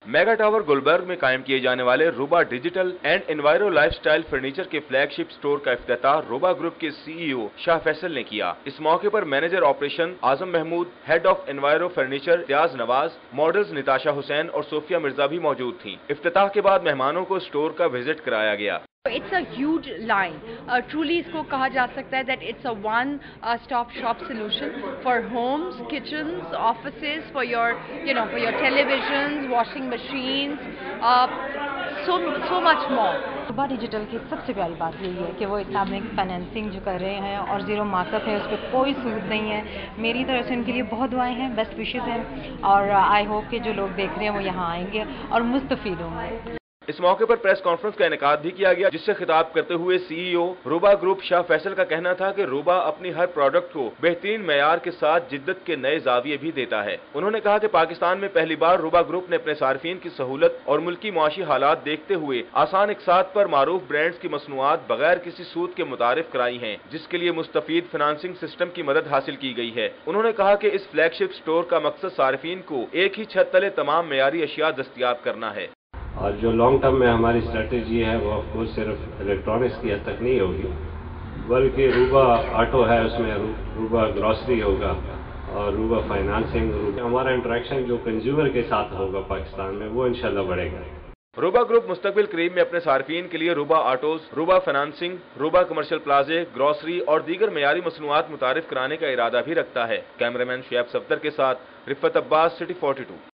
Mega tower Gulberg में कायम किए जाने वाले Ruba digital and enviro lifestyle furniture के फ्लैगशिप स्टोर का इफ्तिताह रूबा ग्रुप के सीईओ शाह फैसल ने किया। इस मौके पर manager operation Azam Mahmood, head of enviro furniture त्याज नवाज, मॉडल्स निताशा हुसैन और सोफिया मिर्जा भी मौजूद थीं। इफ्तिताह के बाद मेहमानों को स्टोर का विजिट कराया गया। It's a huge line. Truly इसको कहा जा सकता है that it's a one-stop shop solution for homes, kitchens, offices, for your televisions, washing machines, so much more. Ruba digital की सबसे प्यारी बात यही है कि वो इस्लामिक फाइनेंसिंग जो कर रहे हैं और ज़ीरो मार्कअप है, उस पर कोई सूद नहीं है। मेरी तरफ से उनके लिए बहुत दुआएं हैं, बेस्ट विशेस हैं और आई होप कि जो लोग देख रहे हैं वो यहाँ आएंगे और मुस्तफीद होंगे। इस मौके पर प्रेस कॉन्फ्रेंस का इनेकाद भी किया गया, जिससे खिताब करते हुए सीईओ रूबा ग्रुप शाह फैसल का कहना था कि रूबा अपनी हर प्रोडक्ट को बेहतरीन मेयार के साथ जिद्दत के नए जाविये भी देता है। उन्होंने कहा कि पाकिस्तान में पहली बार रूबा ग्रुप ने अपने सार्फिन की सहूलत और मुल्की मुआशी हालात देखते हुए आसान इकसात पर मारूफ ब्रांड्स की मसनूआत बगैर किसी सूद के मुतारिफ कराई हैं, जिसके लिए मुस्तफीद फाइनेंसिंग सिस्टम की मदद हासिल की गई है। उन्होंने कहा कि इस फ्लैगशिप स्टोर का मकसद सार्फिन को एक ही छत तले तमाम मेयारी अशिया दस्तयाब करना है। और जो लॉन्ग टर्म में हमारी स्ट्रेटेजी है वो ऑफकोर्स सिर्फ इलेक्ट्रॉनिक्स की हद तक नहीं होगी, बल्कि रूबा ऑटो है, उसमें रूबा ग्रॉसरी होगा और रूबा फाइनेंसिंग। हमारा इंटरेक्शन जो कंज्यूमर के साथ होगा पाकिस्तान में वो इंशाल्लाह बढ़ेगा। रूबा ग्रुप मुस्तकबिल करीब में अपने सार्फिन के लिए Ruba autos, Ruba financing, Ruba commercial प्लाजे, ग्रॉसरी और दीगर मेयारी मसनूआत मुतारिफ कराने का इरादा भी रखता है। कैमरामैन शुएब सफदर के साथ रिफत अब्बास, सिटी 42।